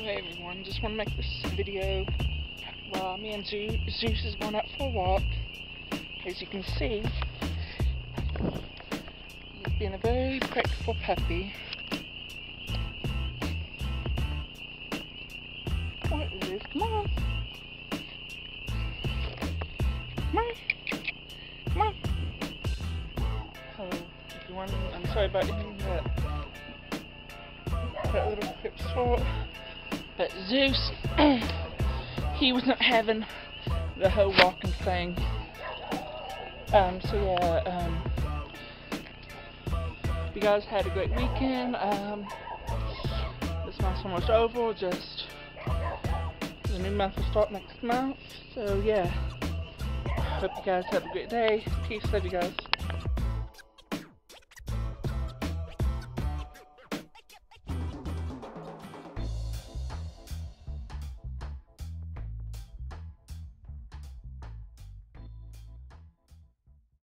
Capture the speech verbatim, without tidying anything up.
Hey everyone, just want to make this video while me and Zeus, Zeus is going out for a walk. As you can see, he's been a very practical puppy. What is this? Come on. Come on. Come on. Hello, everyone. I'm sorry about hearing that, that little clip short. But Zeus, he was not having the whole walking thing. Um, so yeah, um, you guys had a great weekend. Um, this month's almost over. Just the new month will start next month. So yeah, hope you guys have a great day. Peace, love you guys.